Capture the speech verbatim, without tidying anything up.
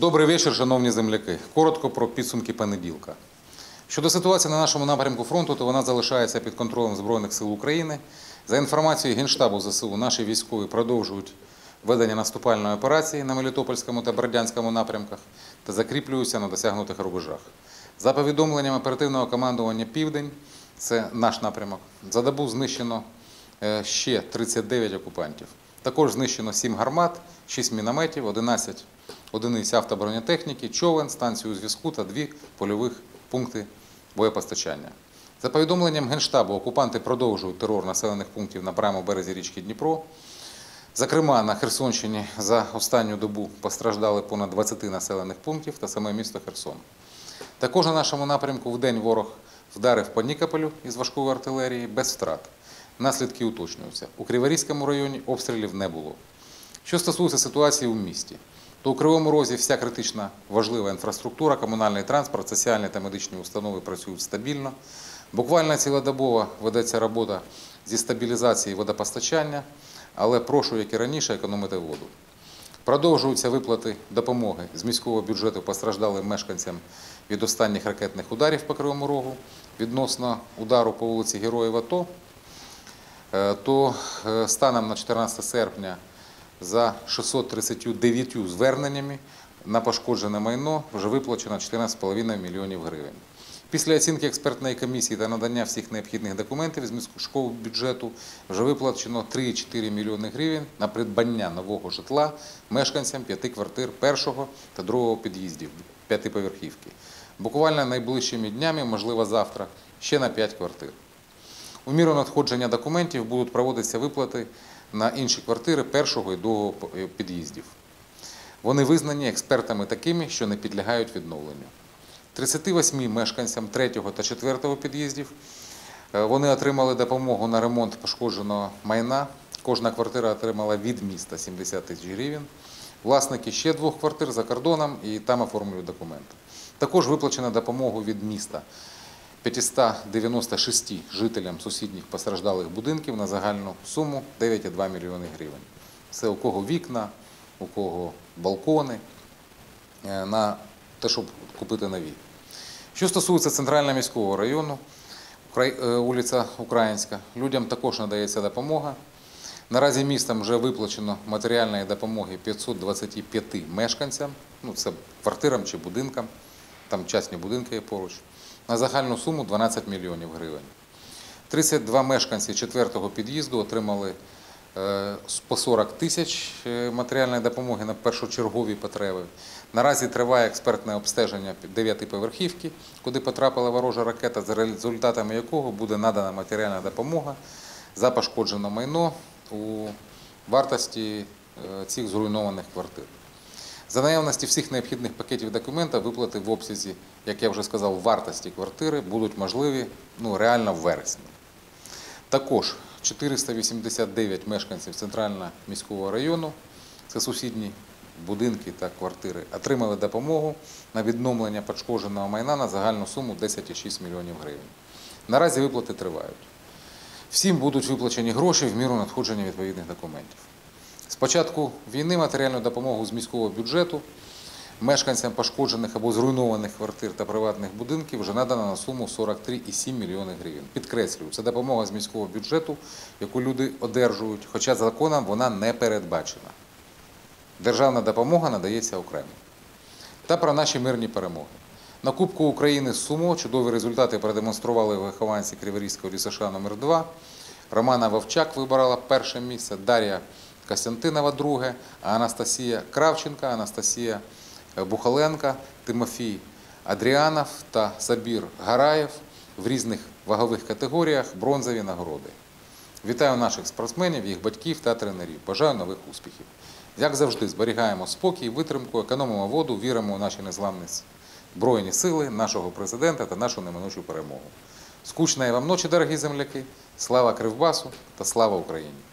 Добрий вечір, шановні земляки. Коротко про підсумки понеділка. Щодо ситуації на нашому напрямку фронту, то вона залишається під контролем Збройних сил України. За інформацією Генштабу ЗСУ, наші військові продовжують ведення наступальної операції на Мелітопольському та Бердянському напрямках та закріплюються на досягнутих рубежах. За повідомленням оперативного командування «Південь», це наш напрямок, за добу знищено ще тридцять дев'ять окупантів. Також знищено сім гармат, шість мінометів, одинадцять одиниць автобронетехніки, човен, станцію зв'язку та дві польових пункти боєпостачання. За повідомленням Генштабу, окупанти продовжують терор населених пунктів на правому березі річки Дніпро. Зокрема, на Херсонщині за останню добу постраждали понад двадцять населених пунктів та саме місто Херсон. Також на нашому напрямку вдень ворог вдарив по Нікополю із важкої артилерії без втрат. Наслідки уточнюються. У Криворізькому районі обстрілів не було. Що стосується ситуації у місті, то у Кривому Розі вся критична важлива інфраструктура, комунальний транспорт, соціальні та медичні установи працюють стабільно. Буквально цілодобово ведеться робота зі стабілізації водопостачання, але прошу, як і раніше, економити воду. Продовжуються виплати допомоги з міського бюджету постраждалим мешканцям від останніх ракетних ударів по Кривому Рогу. Відносно удару по вулиці Героїв АТО, то станом на чотирнадцяте серпня за шістсот тридцять дев'ять зверненнями на пошкоджене майно вже виплачено чотирнадцять з половиною мільйонів гривень. Після оцінки експертної комісії та надання всіх необхідних документів з міського бюджету вже виплачено три цілих чотири мільйони гривень на придбання нового житла мешканцям п'яти квартир першого та другого під'їздів п'ятиповерхівки. Буквально найближчими днями, можливо завтра, ще на п'ять квартир. У міру надходження документів будуть проводитися виплати на інші квартири першого і другого під'їздів. Вони визнані експертами такими, що не підлягають відновленню. тридцяти восьми мешканцям третього та четвертого під'їздів вони отримали допомогу на ремонт пошкодженого майна. Кожна квартира отримала від міста сімдесят тисяч гривень. Власники ще двох квартир за кордоном і там оформлюють документи. Також виплачено допомогу від міста п'ятистам дев'яноста шести жителям сусідніх постраждалих будинків на загальну суму дев'ять цілих дві десятих мільйони гривень. Це у кого вікна, у кого балкони, на те, щоб купити нові. Що стосується центрального міського району, вулиця Українська, людям також надається допомога. Наразі містом вже виплачено матеріальної допомоги п'ятсот двадцяти п'яти мешканцям, ну це квартирам чи будинкам, там частні будинки є поруч, на загальну суму дванадцять мільйонів гривень. тридцять два мешканці четвертого під'їзду отримали по сорок тисяч матеріальної допомоги на першочергові потреби. Наразі триває експертне обстеження дев'ятиповерхівки, куди потрапила ворожа ракета, за результатами якого буде надана матеріальна допомога за пошкоджене майно у вартості цих зруйнованих квартир. За наявності всіх необхідних пакетів документів виплати в обсязі, як я вже сказав, вартості квартири будуть можливі ну, реально в вересні. Також чотириста вісімдесят дев'ять мешканців центрального міського району, це сусідні будинки та квартири, отримали допомогу на відновлення пошкодженого майна на загальну суму десять цілих шість мільйонів гривень. Наразі виплати тривають. Всім будуть виплачені гроші в міру надходження відповідних документів. З початку війни матеріальну допомогу з міського бюджету мешканцям пошкоджених або зруйнованих квартир та приватних будинків вже надано на суму сорок три цілих сім мільйони гривень. Підкреслюю, це допомога з міського бюджету, яку люди одержують, хоча законом вона не передбачена. Державна допомога надається окремо. Та про наші мирні перемоги. На Кубку України з сумо чудові результати продемонстрували вихованці Криворізького ДЮСШ номер два. Романа Вовчак виборола перше місце, Дар'я Костянтинова друге, а Анастасія Кравченка, Анастасія Бухаленка, Тимофій Адріанов та Сабір Гараєв в різних вагових категоріях бронзові нагороди. Вітаю наших спортсменів, їх батьків та тренерів. Бажаю нових успіхів. Як завжди, зберігаємо спокій, витримку, економимо воду, віримо у наші незламні Збройні сили, нашого президента та нашу неминучу перемогу. Скучної вам ночі, дорогі земляки. Слава Кривбасу та слава Україні!